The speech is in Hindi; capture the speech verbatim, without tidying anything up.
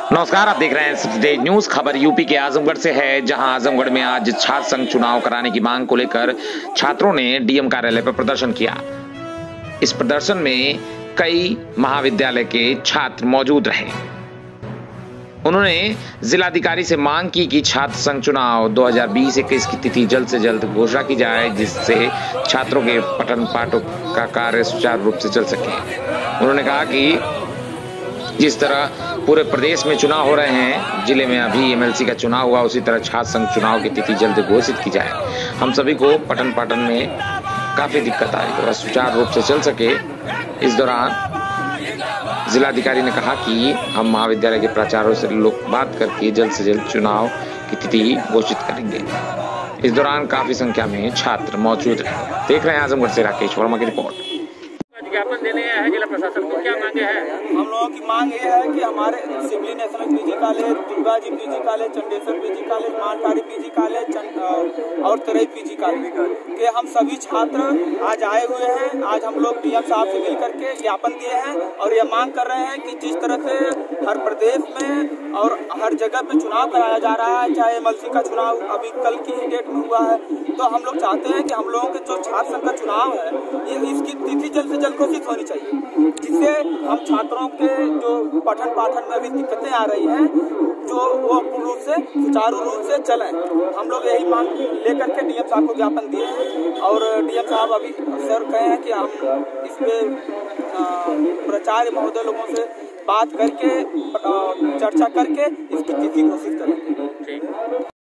नमस्कार, आप देख रहे हैं तेज न्यूज। खबर यूपी के आजमगढ़ से है, जहां आजमगढ़ में आज छात्र संघ चुनाव कराने की मांग को लेकर छात्रों ने डीएम कार्यालय पर प्रदर्शन किया। इस प्रदर्शन में कई महाविद्यालय के छात्र मौजूद रहे। उन्होंने जिलाधिकारी से मांग की कि छात्र संघ चुनाव दो हज़ार बीस इक्कीस की तिथि जल्द से जल्द घोषणा की जाए, जिससे छात्रों के पठन पाठों का कार्य सुचारू रूप से चल सके। उन्होंने कहा कि जिस तरह पूरे प्रदेश में चुनाव हो रहे हैं, जिले में अभी एमएलसी का चुनाव हुआ, उसी तरह छात्र संघ चुनाव की तिथि जल्द घोषित की जाए। हम सभी को पठन पाठन में काफी दिक्कत आई, तो सुचारू रूप से चल सके। इस दौरान जिलाधिकारी ने कहा कि हम महाविद्यालय के प्राचार्यों से लोग बात करके जल्द से जल्द चुनाव की तिथि घोषित करेंगे। इस दौरान काफी संख्या में छात्र मौजूद रहे। देख रहे हैं आजमगढ़ से राकेश वर्मा की रिपोर्ट। ज्ञापन देने है जिला प्रशासन को, क्या मांगे हैं? हम लोगों की मांग ये है कि हमारे Siwali national PG college, Durga ji PG college, Chandeshwar PG college, Mankari PG college और तरई पीजी कॉलेज के हम सभी छात्र आज आए हुए हैं। आज हम लोग डीएम साहब से मिल करके ज्ञापन दिए हैं और ये मांग कर रहे हैं कि जिस तरह से हर प्रदेश में और हर जगह पे चुनाव कराया जा रहा है, चाहे एमएलसी का चुनाव अभी कल की ही डेट में हुआ है, तो हम लोग चाहते हैं कि हम लोगों के जो छात्र संघ का चुनाव है, ये इसकी तिथि जल्द से जल्द घोषित होनी चाहिए, जिससे हम छात्रों के जो पठन पाठन में भी दिक्कतें आ रही हैं, जो वो पूर्ण रूप से सुचारू रूप से चलें। हम लोग यही मांग लेकर के डीएम साहब को ज्ञापन दिए हैं और डीएम साहब अभी सर कहे हैं कि हम इस पे प्राचार्य महोदय लोगों से बात करके चर्चा करके इसकी तिथि घोषित करेंगे।